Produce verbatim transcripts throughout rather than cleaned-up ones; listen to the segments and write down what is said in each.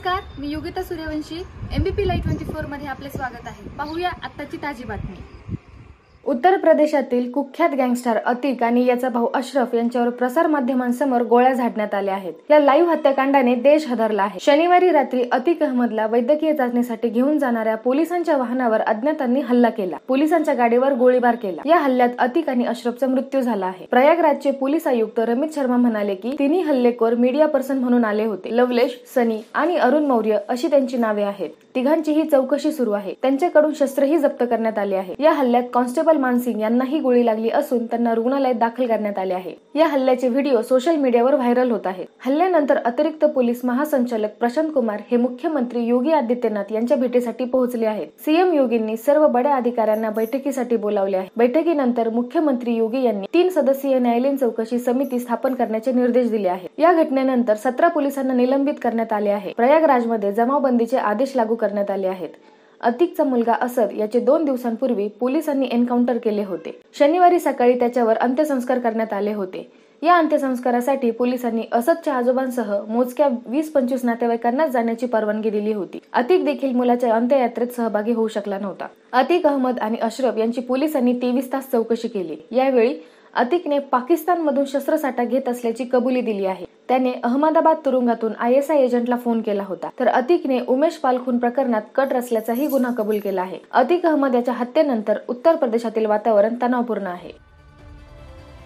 नमस्कार, मी Yogita Suryavanshi. MBP live twenty four मध्ये आपले स्वागत आहे. पाहूया आत्ताची ताजी बातमी. उत्तर प्रदेशातील कुख्यात गँगस्टर अतीक आणि याचा भाऊ अशरफ यांच्यावर प्रसार माध्यमांसमोर गोळ्या झाडण्यात आल्या आहेत. या लाईव्ह हत्याकांडाने देश हादरला आहे. शनिवारी रात्री अतीक अहमदला वैद्यकीय चाचणीसाठी घेऊन जाणाऱ्या पोलिसांच्या वाहनावर अज्ञातांनी हल्ला केला. पोलिसांच्या गाडीवर गोळीबार केला. या हल्ल्यात अतीक आणि अशरफचा मृत्यू झाला आहे. प्रयागराजचे पोलीस आयुक्त रमित शर्मा म्हणाले की तिन्ही हल्लेखोर मीडिया पर्सन म्हणून आले होते. लवलेश, सनी आणि अरुण मौर्य अशी त्यांची नावे आहेत. तिघांचीही चौकशी सुरू आहे. त्यांच्याकडून शस्त्रही जप्त करण्यात आले आहे. या हल्ल्यात कॉन्स्टेबल मानसिंग यांनाही गोळी लागली असून त्यांना रुग्णालयात दाखल करण्यात आले आहे. या हल्ल्याचे व्हिडिओ सोशल मीडियावर व्हायरल होत आहेत. हल्ल्यानंतर अतिरिक्त पोलीस महासंचालक प्रशांत कुमार हे मुख्यमंत्री योगी आदित्यनाथ यांच्या भेटीसाठी पोहोचले आहेत. सीएम योगींनी सर्व बड्या अधिकाऱ्यांना बैठकीसाठी बोलावले आहे. बैठकीनंतर मुख्यमंत्री योगी यांनी तीन सदस्यीय न्यायालयीन चौकशी समिती स्थापन करण्याचे निर्देश दिले आहेत. या घटनेनंतर सतरा पोलिसांना निलंबित करण्यात आले आहे. प्रयागराजमध्ये जमावबंदीचे आदेश लागू करण्यात आले आहेत. अतीकचा मुलगा असद याचे दोन दिवसांपूर्वी पोलिसांनी एन्काउंटर केले होते. शनिवारी सकाळी त्याच्यावर अंत्यसंस्कार करण्यात आले होते. या अंत्यसंस्कारासाठी पोलिसांनी असदच्या आजोबांसह मोजक्या वीस पंचवीस नातेवाईकांना जाण्याची परवानगी दिली होती. अतीक देखील मुलाच्या अंत्ययात्रेत सहभागी होऊ शकला नव्हता. अतीक अहमद आणि अशरफ यांची पोलिसांनी तेवीस तास चौकशी केली. यावेळी अतीकने पाकिस्तानमधून शस्त्रसाठा घेत असल्याची कबुली दिली आहे. त्याने अहमदाबाद तुरुंगातून आय एस आय एजंटला फोन केला होता. तर अतीकने उमेश पाल खून प्रकरणात कट रचल्याचाही गुन्हा कबूल केला आहे. अतीक अहमद याच्या हत्येनंतर उत्तर प्रदेशातील वातावरण तणावपूर्ण आहे.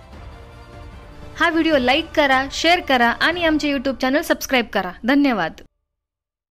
हा व्हिडिओ लाईक करा, शेअर करा आणि आमचे यूट्यूब चॅनल सबस्क्राईब करा. धन्यवाद.